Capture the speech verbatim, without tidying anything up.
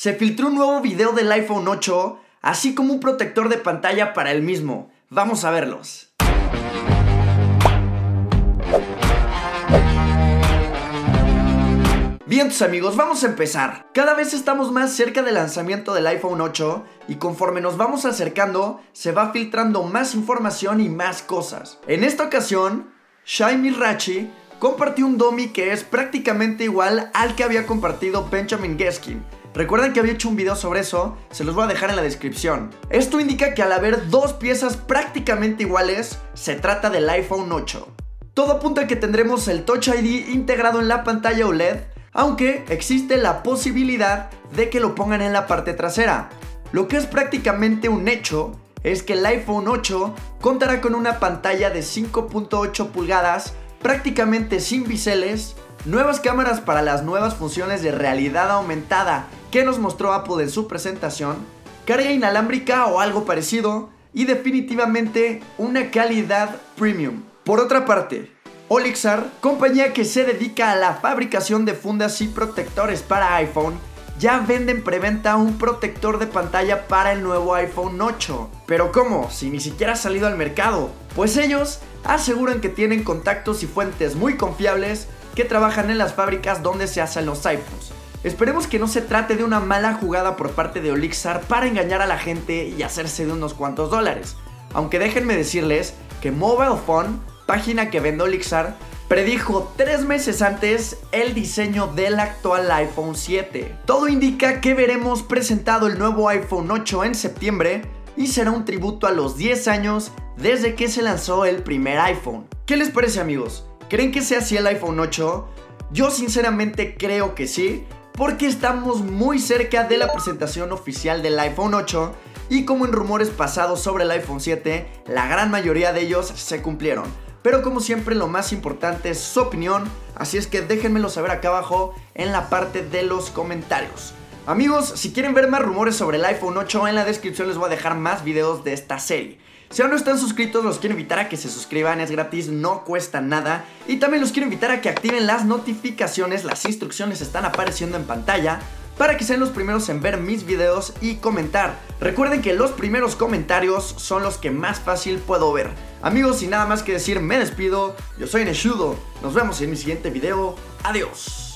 Se filtró un nuevo video del iPhone ocho, así como un protector de pantalla para el mismo. Vamos a verlos. Bien, tus amigos, vamos a empezar. Cada vez estamos más cerca del lanzamiento del iPhone ocho y conforme nos vamos acercando, se va filtrando más información y más cosas. En esta ocasión, Shai Mirachi compartió un dummy que es prácticamente igual al que había compartido Benjamin Geskin. Recuerden que había hecho un video sobre eso, se los voy a dejar en la descripción. Esto indica que al haber dos piezas prácticamente iguales, se trata del iPhone ocho. Todo apunta a que tendremos el Touch I D integrado en la pantalla O L E D, aunque existe la posibilidad de que lo pongan en la parte trasera. Lo que es prácticamente un hecho es que el iPhone ocho contará con una pantalla de cinco punto ocho pulgadas prácticamente sin biseles, nuevas cámaras para las nuevas funciones de realidad aumentada que nos mostró Apple en su presentación, carga inalámbrica o algo parecido y definitivamente una calidad premium. Por otra parte, Olixar, compañía que se dedica a la fabricación de fundas y protectores para iPhone, ya vende en preventa un protector de pantalla para el nuevo iPhone ocho. ¿Pero cómo? Si ni siquiera ha salido al mercado. Pues ellos aseguran que tienen contactos y fuentes muy confiables que trabajan en las fábricas donde se hacen los iPhones. Esperemos que no se trate de una mala jugada por parte de Olixar para engañar a la gente y hacerse de unos cuantos dólares. Aunque déjenme decirles que Mobile Phone, página que vende Olixar, predijo tres meses antes el diseño del actual iPhone siete. Todo indica que veremos presentado el nuevo iPhone ocho en septiembre y será un tributo a los diez años desde que se lanzó el primer iPhone. ¿Qué les parece, amigos? ¿Creen que sea así el iPhone ocho? Yo sinceramente creo que sí, porque estamos muy cerca de la presentación oficial del iPhone ocho y como en rumores pasados sobre el iPhone siete, la gran mayoría de ellos se cumplieron. Pero como siempre, lo más importante es su opinión, así es que déjenmelo saber acá abajo en la parte de los comentarios. Amigos, si quieren ver más rumores sobre el iPhone ocho, en la descripción les voy a dejar más videos de esta serie. Si aún no están suscritos, los quiero invitar a que se suscriban, es gratis, no cuesta nada. Y también los quiero invitar a que activen las notificaciones, las instrucciones están apareciendo en pantalla, para que sean los primeros en ver mis videos y comentar. Recuerden que los primeros comentarios son los que más fácil puedo ver. Amigos, sin nada más que decir, me despido. Yo soy Neshudo, nos vemos en mi siguiente video. Adiós.